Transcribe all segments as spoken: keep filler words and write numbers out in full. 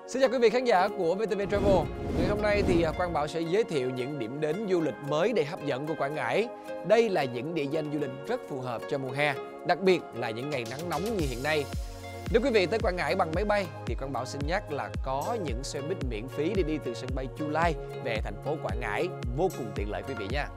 Xin chào quý vị khán giả của vê tê vê Travel. Ngày hôm nay thì Quang Bảo sẽ giới thiệu những điểm đến du lịch mới đầy hấp dẫn của Quảng Ngãi. Đây là những địa danh du lịch rất phù hợp cho mùa hè, đặc biệt là những ngày nắng nóng như hiện nay. Nếu quý vị tới Quảng Ngãi bằng máy bay thì Quang Bảo xin nhắc là có những xe buýt miễn phí để đi từ sân bay Chu Lai về thành phố Quảng Ngãi, vô cùng tiện lợi quý vị nha.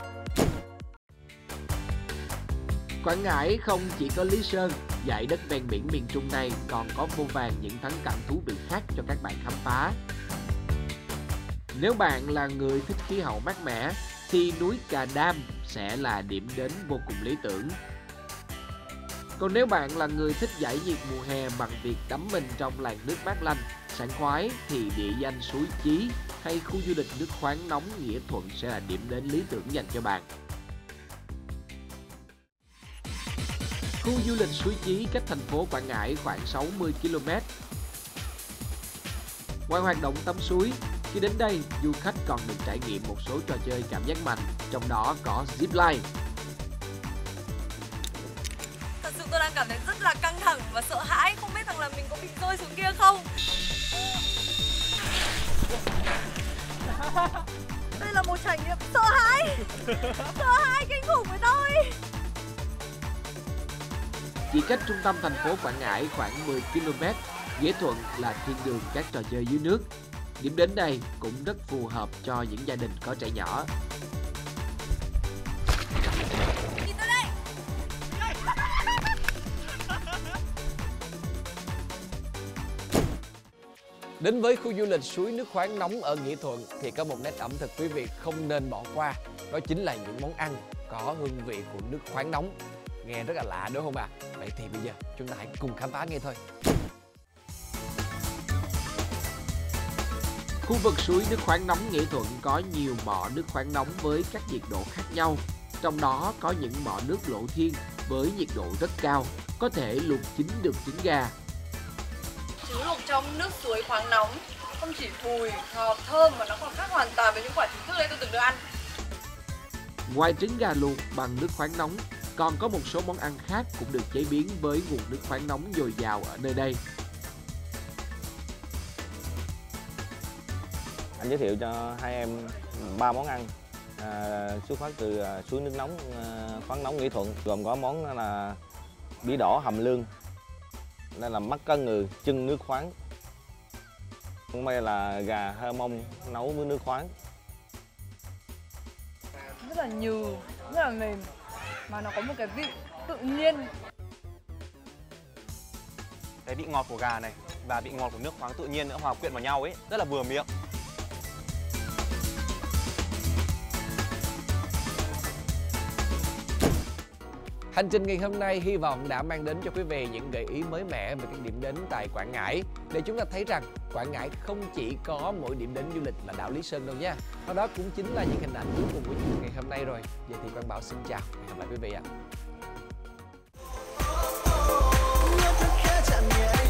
Quảng Ngãi không chỉ có Lý Sơn, dải đất ven biển miền Trung này còn có vô vàn những thắng cảnh thú vị khác cho các bạn khám phá. Nếu bạn là người thích khí hậu mát mẻ thì núi Cà Đam sẽ là điểm đến vô cùng lý tưởng. Còn nếu bạn là người thích giải nhiệt mùa hè bằng việc đắm mình trong làn nước mát lạnh, sảng khoái thì địa danh Suối Chí hay khu du lịch nước khoáng nóng Nghĩa Thuận sẽ là điểm đến lý tưởng dành cho bạn. Khu du lịch Suối Chí cách thành phố Quảng Ngãi khoảng sáu mươi ki lô mét. Ngoài hoạt động tắm suối, khi đến đây, du khách còn được trải nghiệm một số trò chơi cảm giác mạnh, trong đó có zipline. Thật sự tôi đang cảm thấy rất là căng thẳng và sợ hãi, không biết rằng là mình có bị rơi xuống kia không. Đây là một trải nghiệm sợ hãi, sợ hãi kinh khủng với tôi. Chỉ cách trung tâm thành phố Quảng Ngãi khoảng mười ki lô mét, Nghĩa Thuận là thiên đường các trò chơi dưới nước. Điểm đến đây cũng rất phù hợp cho những gia đình có trẻ nhỏ. Nhìn tôi đây. Đến với khu du lịch suối nước khoáng nóng ở Nghĩa Thuận thì có một nét ẩm thực quý vị không nên bỏ qua. Đó chính là những món ăn có hương vị của nước khoáng nóng. Nghe rất là lạ đúng không ạ? À? Vậy thì bây giờ chúng ta hãy cùng khám phá nghe thôi. Khu vực suối nước khoáng nóng Nghĩa Thuận có nhiều mỏ nước khoáng nóng với các nhiệt độ khác nhau. Trong đó có những mỏ nước lộ thiên với nhiệt độ rất cao, có thể luộc chín được trứng gà. Trứng luộc trong nước suối khoáng nóng không chỉ mùi, ngọt, thơm mà nó còn khác hoàn toàn với những quả trứng trước đây tôi từng được ăn. Ngoài trứng gà luộc bằng nước khoáng nóng, còn có một số món ăn khác cũng được chế biến với nguồn nước khoáng nóng dồi dào ở nơi đây. Anh giới thiệu cho hai em ba món ăn à, xuất phát từ à, suối nước nóng à, khoáng nóng Nghĩa Thuận, gồm có món là bí đỏ hầm lương, đây là mắt cá ngừ chân nước khoáng, món đây là gà hơ mông nấu với nước khoáng. Rất là nhừ, rất là mềm mà nó có một cái vị tự nhiên. Cái vị ngọt của gà này và vị ngọt của nước khoáng tự nhiên nữa hòa quyện vào nhau ấy, rất là vừa miệng. Hành trình ngày hôm nay hy vọng đã mang đến cho quý vị những gợi ý mới mẻ về các điểm đến tại Quảng Ngãi, để chúng ta thấy rằng Quảng Ngãi không chỉ có mỗi điểm đến du lịch là đảo Lý Sơn đâu nha. Và đó cũng chính là những hình ảnh cuối cùng của chương trình ngày hôm nay rồi. Vậy thì Quang Bảo xin chào và hẹn gặp lại quý vị ạ.